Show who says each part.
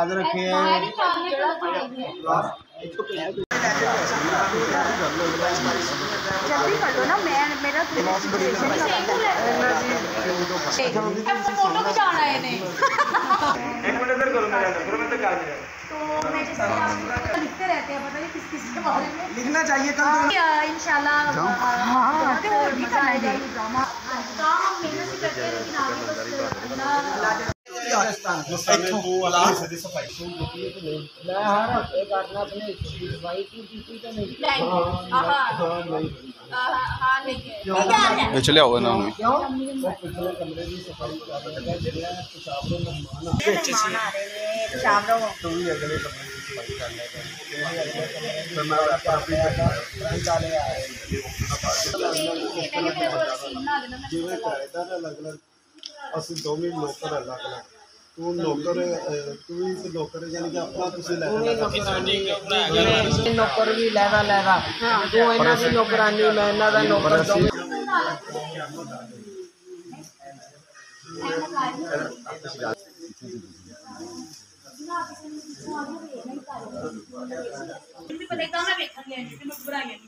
Speaker 1: याद रखे हैं।
Speaker 2: जल्दी कर लो ना, मैं मेरा फोटो खिंचाना है इन्हें।
Speaker 1: एक मिनट इधर करो, मेरा फिर मैं तो कर दिया।
Speaker 2: तो मैं जैसे लिखते रहते हैं, पता नहीं किस किस के बारे में
Speaker 1: लिखना चाहिए कल
Speaker 2: इंशाल्लाह। हाँ तो और भी करना है ड्रामा काम हम मेहनत से करते हैं, लेकिन आगे बस अल्लाह
Speaker 3: चले आओ ना
Speaker 1: ਅਸੀਂ ਦੋਵੇਂ ਨੌਕਰ ਅਲੱਗ ਅਲੱਗ। ਤੂੰ ਨੌਕਰ ਤੂੰ ਵੀ ਨੌਕਰ ਯਾਨੀ ਕਿ ਆਪਣਾ ਤੁਸੀਂ ਲੈ
Speaker 4: नौकर भी लैदा लैदा तू इन्हां दी नौकरानी मैं इन्हां दा नौकर
Speaker 2: पता है मैं देखा लिया मैं बुरा गया